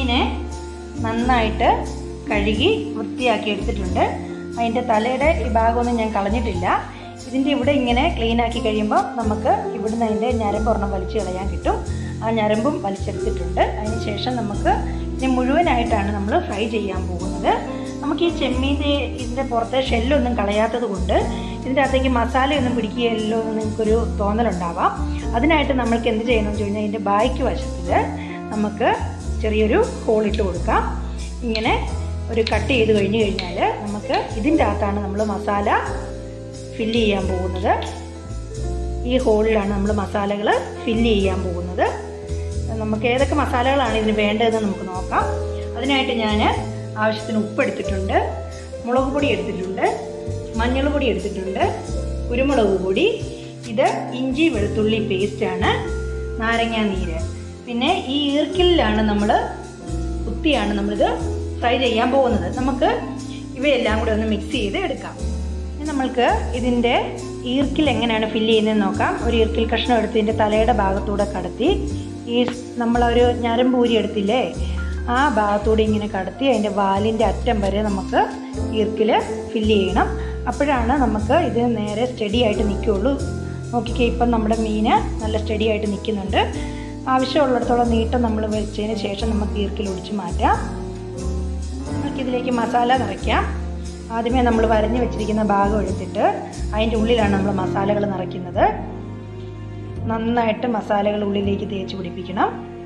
ചെമ്മീനെ നന്നായിട്ട് കഴുകി വൃത്തിയാക്കി എടുത്തിട്ടുണ്ട്. അതിൻ്റെ തലയുടെ ഈ ഭാഗമൊന്നും ഞാൻ കളഞ്ഞിട്ടില്ല. ഇതിൻ്റെ ഇവിടെ ഇങ്ങനെ ക്ലീനാക്കി കഴിയുമ്പോൾ നമുക്ക് ഇവിടുന്ന് അതിൻ്റെ ഞരമ്പ് ഒരെണ്ണം വലിച്ചു കളയാൻ കിട്ടും. ആ ഞരമ്പും വലിച്ചെടുത്തിട്ടുണ്ട്. അതിന് ശേഷം നമുക്ക് ഇത് മുഴുവനായിട്ടാണ് നമ്മൾ ഫ്രൈ ചെയ്യാൻ പോകുന്നത്. നമുക്ക് ഈ ചെമ്മീൻ്റെ ഇതിൻ്റെ പുറത്തെ ഷെല്ലൊന്നും കളയാത്തത് കൊണ്ട് ഇതിൻ്റെ അകത്തേക്ക് മസാലയൊന്നും പിടിക്കുകയല്ലോ എന്ന് നിങ്ങൾക്കൊരു തോന്നലുണ്ടാവാം. അതിനായിട്ട് നമ്മൾക്ക് എന്ത് ചെയ്യണമെന്ന് വെച്ച് കഴിഞ്ഞാൽ ഇതിൻ്റെ ബായ്ക്ക് വശത്തിൽ നമുക്ക് ചെറിയൊരു ഹോളിട്ട് കൊടുക്കാം. ഇങ്ങനെ ഒരു കട്ട് ചെയ്ത് കഴിഞ്ഞ് കഴിഞ്ഞാൽ നമുക്ക് ഇതിൻ്റെ അകത്താണ് നമ്മൾ മസാല ഫില്ല് ചെയ്യാൻ പോകുന്നത്. ഈ ഹോളിലാണ് നമ്മൾ മസാലകൾ ഫില്ല് ചെയ്യാൻ പോകുന്നത്. നമുക്ക് ഏതൊക്കെ മസാലകളാണ് ഇതിന് വേണ്ടതെന്ന് നമുക്ക് നോക്കാം. അതിനായിട്ട് ഞാൻ ആവശ്യത്തിന് ഉപ്പ് എടുത്തിട്ടുണ്ട്, മുളക് പൊടി എടുത്തിട്ടുണ്ട്, മഞ്ഞൾ പൊടി എടുത്തിട്ടുണ്ട്, കുരുമുളക് പൊടി, ഇത് ഇഞ്ചി വെളുത്തുള്ളി പേസ്റ്റാണ്, നാരങ്ങാ നീര്, പിന്നെ ഈ ഈർക്കിലാണ് കുത്തിയാണ് നമ്മളിത് ഫ്രൈ ചെയ്യാൻ പോകുന്നത്. നമുക്ക് ഇവയെല്ലാം കൂടെ ഒന്ന് മിക്സ് ചെയ്ത് എടുക്കാം. നമ്മൾക്ക് ഇതിൻ്റെ ഈർക്കിൽ എങ്ങനെയാണ് ഫില്ല് ചെയ്യുന്നതെന്ന് നോക്കാം. ഒരു ഈർക്കിൽ കഷ്ണം എടുത്ത് ഇതിൻ്റെ തലയുടെ ഭാഗത്തൂടെ കടത്തി നമ്മളൊരു ഞരമ്പൂരി എടുത്തില്ലേ, ആ ഭാഗത്തൂടെ ഇങ്ങനെ കടത്തി അതിൻ്റെ വാലിൻ്റെ അറ്റം വരെ നമുക്ക് ഈർക്കിൽ ഫില്ല് ചെയ്യണം. അപ്പോഴാണ് നമുക്ക് ഇത് നേരെ സ്റ്റഡി ആയിട്ട് നിൽക്കുകയുള്ളൂ. നോക്കിക്കേ, ഇപ്പം നമ്മുടെ മീൻ നല്ല സ്റ്റഡി ആയിട്ട് നിൽക്കുന്നുണ്ട്. ആവശ്യമുള്ളിടത്തോളം നീട്ടം നമ്മൾ വെച്ചതിന് ശേഷം നമുക്ക് ഈർക്കിൽ ഒടിച്ച് മാറ്റാം. നമുക്കിതിലേക്ക് മസാല നിറയ്ക്കാം. ആദ്യമേ നമ്മൾ വരഞ്ഞ് വെച്ചിരിക്കുന്ന ഭാഗം എടുത്തിട്ട് അതിൻ്റെ ഉള്ളിലാണ് നമ്മൾ മസാലകൾ നിറയ്ക്കുന്നത്. നന്നായിട്ട് മസാലകൾ ഉള്ളിലേക്ക് തേച്ച് പിടിപ്പിക്കണം.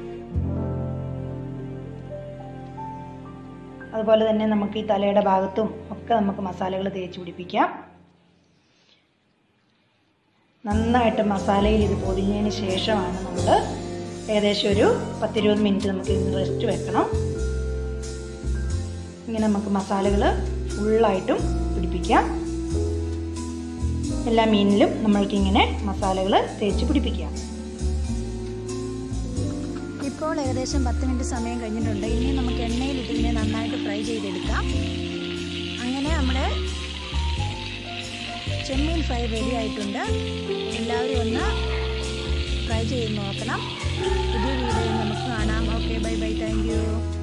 അതുപോലെ തന്നെ നമുക്ക് ഈ തലയുടെ ഭാഗത്തും ഒക്കെ നമുക്ക് മസാലകൾ തേച്ച് പിടിപ്പിക്കാം. നന്നായിട്ട് മസാലയിൽ ഇത് പൊതിഞ്ഞതിന് ശേഷമാണ് നമ്മൾ ഏകദേശം ഒരു 10-20 മിനിറ്റ് നമുക്ക് ഇതിന് റെസ്റ്റ് വെക്കണം. ഇങ്ങനെ നമുക്ക് മസാലകൾ ഫുള്ളായിട്ടും പിടിപ്പിക്കാം. എല്ലാ മീനിലും നമ്മൾക്കിങ്ങനെ മസാലകൾ തേച്ച് പിടിപ്പിക്കാം. ഇപ്പോൾ ഏകദേശം 10 മിനിറ്റ് സമയം കഴിഞ്ഞിട്ടുണ്ട്. ഇനി നമുക്ക് എണ്ണയിലിട്ട് ഇതിനെ നന്നായിട്ട് ഫ്രൈ ചെയ്തെടുക്കാം. അങ്ങനെ നമ്മുടെ ചെമ്മീൻ ഫ്രൈ റെഡി ആയിട്ടുണ്ട്. എല്ലാവരും ഒന്ന് ട്രൈ ചെയ്ത് നോക്കണം. പുതിയ വീഡിയോയിൽ നമുക്ക് കാണാം. Okay, bye bye, thank U.